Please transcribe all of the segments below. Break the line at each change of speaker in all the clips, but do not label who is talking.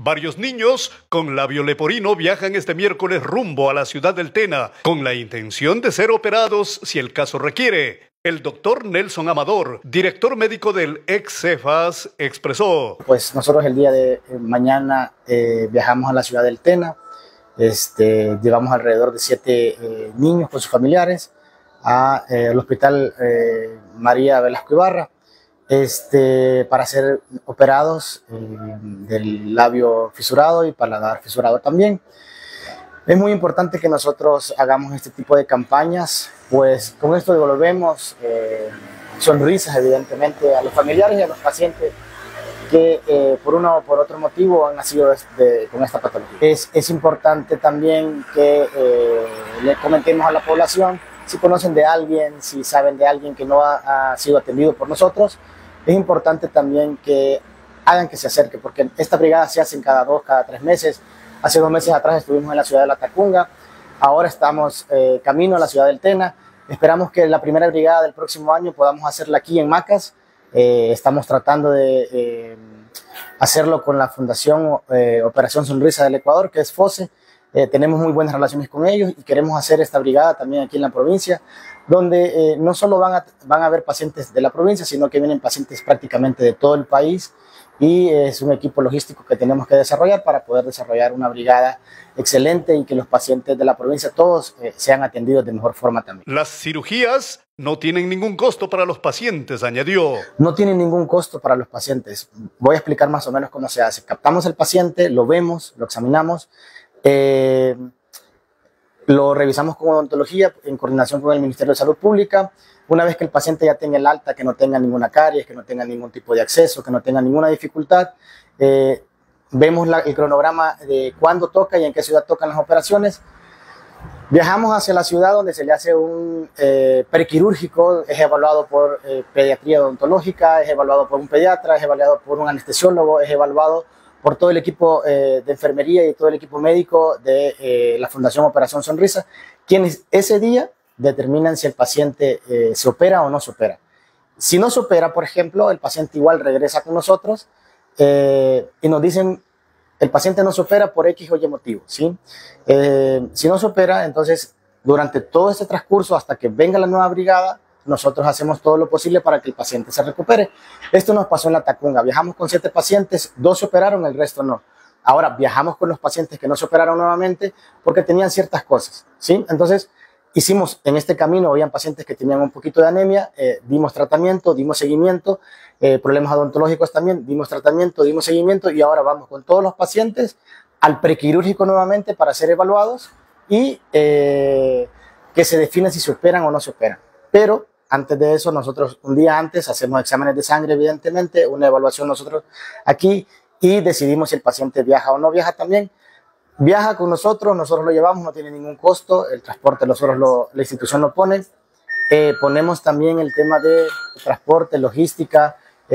Varios niños con labio leporino viajan este miércoles rumbo a la ciudad del Tena con la intención de ser operados si el caso requiere. El doctor Nelson Amador, director médico del ex-Cefas, expresó:
Pues nosotros el día de mañana viajamos a la ciudad del Tena. Llevamos alrededor de 7 niños con sus familiares al hospital María Velasco Ibarra para ser operados del labio fisurado y paladar fisurado también. Es muy importante que nosotros hagamos este tipo de campañas, pues con esto devolvemos sonrisas evidentemente a los familiares y a los pacientes que por uno o por otro motivo han nacido con esta patología. Es importante también que le comentemos a la población si conocen de alguien, si saben de alguien que no ha sido atendido por nosotros. Es importante también que hagan que se acerque, porque esta brigada se hace cada 2, cada 3 meses. Hace 2 meses atrás estuvimos en la ciudad de La Tacunga, ahora estamos camino a la ciudad del Tena. Esperamos que la primera brigada del próximo año podamos hacerla aquí en Macas. Estamos tratando de hacerlo con la Fundación Operación Sonrisa del Ecuador, que es FOSE. Tenemos muy buenas relaciones con ellos y queremos hacer esta brigada también aquí en la provincia, donde no solo van a haber pacientes de la provincia, sino que vienen pacientes prácticamente de todo el país, y es un equipo logístico que tenemos que desarrollar para poder desarrollar una brigada excelente y que los pacientes de la provincia todos sean atendidos de mejor forma también.
Las cirugías no tienen ningún costo para los pacientes, añadió.
No tienen ningún costo para los pacientes. Voy a explicar más o menos cómo se hace. Captamos el paciente, lo vemos, lo examinamos, lo revisamos con odontología en coordinación con el Ministerio de Salud Pública. Una vez que el paciente ya tenga el alta, que no tenga ninguna caries, que no tenga ningún tipo de acceso, que no tenga ninguna dificultad, vemos el cronograma de cuándo toca y en qué ciudad tocan las operaciones. Viajamos hacia la ciudad donde se le hace un prequirúrgico, es evaluado por pediatría odontológica, es evaluado por un pediatra, es evaluado por un anestesiólogo, es evaluado por todo el equipo de enfermería y todo el equipo médico de la Fundación Operación Sonrisa, quienes ese día determinan si el paciente se opera o no se opera. Si no se opera, por ejemplo, el paciente igual regresa con nosotros y nos dicen: el paciente no se opera por X o Y motivo, ¿sí? Si no se opera, entonces durante todo este transcurso hasta que venga la nueva brigada, nosotros hacemos todo lo posible para que el paciente se recupere. Esto nos pasó en La Tacunga. Viajamos con 7 pacientes, 2 se operaron, el resto no. Ahora viajamos con los pacientes que no se operaron nuevamente porque tenían ciertas cosas, ¿sí? Entonces hicimos en este camino, habían pacientes que tenían un poquito de anemia, dimos tratamiento, dimos seguimiento, problemas odontológicos también, dimos tratamiento, dimos seguimiento, y ahora vamos con todos los pacientes al prequirúrgico nuevamente para ser evaluados y que se define si se operan o no se operan. Pero antes de eso, nosotros un día antes hacemos exámenes de sangre, evidentemente, una evaluación nosotros aquí, y decidimos si el paciente viaja o no viaja también. Viaja con nosotros lo llevamos, no tiene ningún costo, el transporte la institución lo pone. Ponemos también el tema de transporte, logística,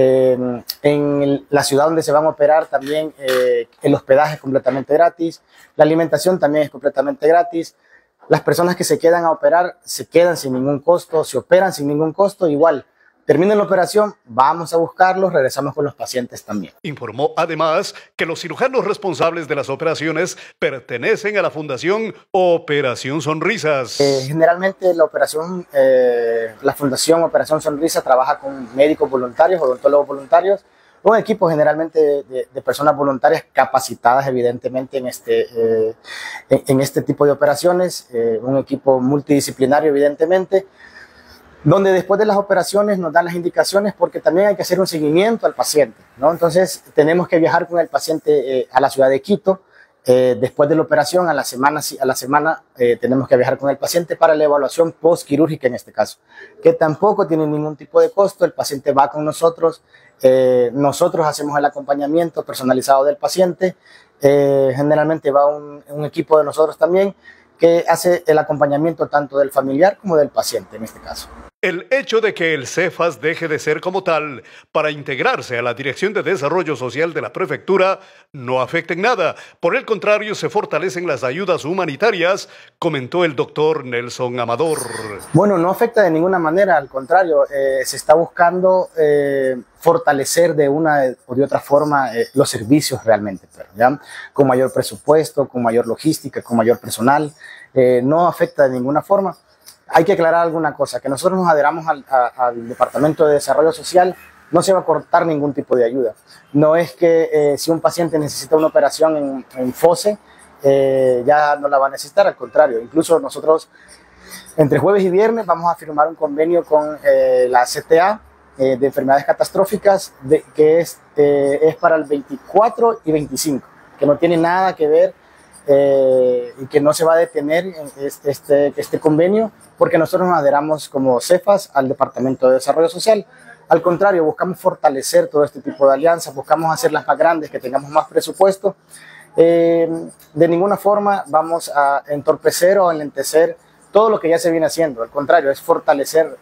en la ciudad donde se van a operar también el hospedaje es completamente gratis, la alimentación también es completamente gratis. Las personas que se quedan a operar se quedan sin ningún costo, se operan sin ningún costo, igual. Termina la operación, vamos a buscarlos, regresamos con los pacientes también.
Informó además que los cirujanos responsables de las operaciones pertenecen a la Fundación Operación Sonrisas.
Generalmente la Fundación Operación Sonrisa trabaja con médicos voluntarios, odontólogos voluntarios, un equipo generalmente de personas voluntarias capacitadas evidentemente en este tipo de operaciones, un equipo multidisciplinario evidentemente, donde después de las operaciones nos dan las indicaciones, porque también hay que hacer un seguimiento al paciente, ¿no? Entonces tenemos que viajar con el paciente a la ciudad de Quito. Después de la operación, a la semana tenemos que viajar con el paciente para la evaluación postquirúrgica en este caso, que tampoco tiene ningún tipo de costo. El paciente va con nosotros, nosotros hacemos el acompañamiento personalizado del paciente, generalmente va un equipo de nosotros también que hace el acompañamiento tanto del familiar como del paciente en este caso.
El hecho de que el Cefas deje de ser como tal para integrarse a la Dirección de Desarrollo Social de la Prefectura no afecta en nada. Por el contrario, se fortalecen las ayudas humanitarias, comentó el doctor Nelson Amador.
Bueno, no afecta de ninguna manera, al contrario, se está buscando fortalecer de una o de otra forma los servicios realmente, pero, ¿ya? Con mayor presupuesto, con mayor logística, con mayor personal, no afecta de ninguna forma. Hay que aclarar alguna cosa, que nosotros nos adheramos al Departamento de Desarrollo Social, no se va a cortar ningún tipo de ayuda. No es que si un paciente necesita una operación en FOSE, ya no la va a necesitar, al contrario. Incluso nosotros, entre jueves y viernes, vamos a firmar un convenio con la CTA de enfermedades catastróficas, que es para el 24 y 25, que no tiene nada que ver y que no se va a detener este convenio, porque nosotros nos adheramos como Cefas al Departamento de Desarrollo Social. Al contrario, buscamos fortalecer todo este tipo de alianzas, buscamos hacerlas más grandes, que tengamos más presupuesto. De ninguna forma vamos a entorpecer o enlentecer todo lo que ya se viene haciendo. Al contrario, es fortalecer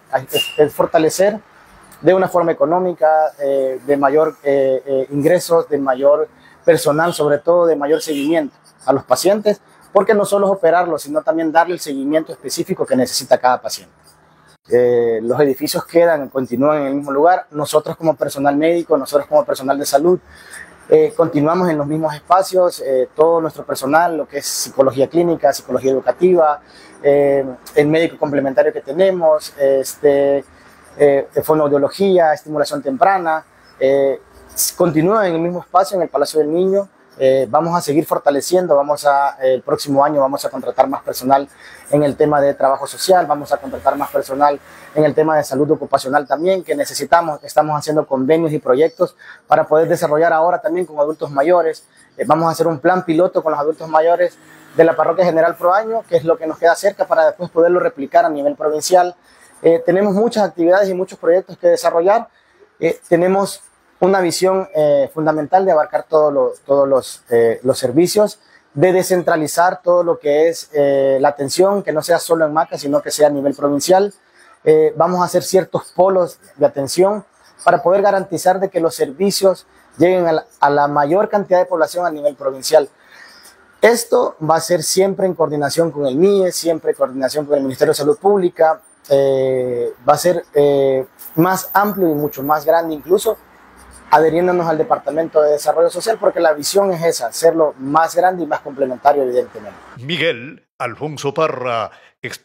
de una forma económica, de mayor ingresos, de mayor personal, sobre todo de mayor seguimiento a los pacientes, porque no solo es operarlos, sino también darle el seguimiento específico que necesita cada paciente. Los edificios continúan en el mismo lugar. Nosotros como personal médico, nosotros como personal de salud, continuamos en los mismos espacios. Todo nuestro personal, lo que es psicología clínica, psicología educativa, el médico complementario que tenemos, fonoaudiología, estimulación temprana, continúan en el mismo espacio en el Palacio del Niño. Vamos a seguir fortaleciendo, el próximo año vamos a contratar más personal en el tema de trabajo social, vamos a contratar más personal en el tema de salud ocupacional también, que necesitamos. Estamos haciendo convenios y proyectos para poder desarrollar ahora también con adultos mayores. Vamos a hacer un plan piloto con los adultos mayores de la Parroquia General Proaño, que es lo que nos queda cerca, para después poderlo replicar a nivel provincial. Tenemos muchas actividades y muchos proyectos que desarrollar. Tenemos una visión fundamental de abarcar todos los servicios, de descentralizar todo lo que es la atención, que no sea solo en Maca, sino que sea a nivel provincial. Vamos a hacer ciertos polos de atención para poder garantizar de que los servicios lleguen a la mayor cantidad de población a nivel provincial. Esto va a ser siempre en coordinación con el MIE, siempre en coordinación con el Ministerio de Salud Pública. Va a ser más amplio y mucho más grande, incluso adheriéndonos al Departamento de Desarrollo Social, porque la visión es esa, hacerlo más grande y más complementario, evidentemente.
Miguel Alfonso Parra,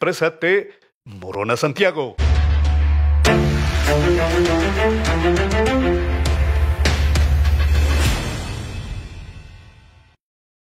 Exprésate, Morona, Santiago.